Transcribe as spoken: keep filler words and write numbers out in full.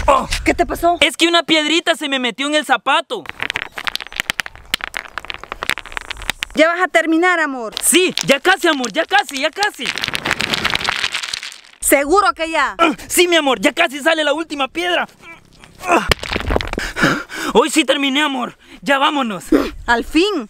Oh, ¿Qué te pasó? es que una piedrita se me metió en el zapato. Ya vas a terminar, amor. Sí, ya casi, amor, ya casi, ya casi. ¿Seguro que ya? Uh, sí, mi amor, ya casi sale la última piedra. Uh, hoy sí terminé, amor. Ya vámonos. Al fin.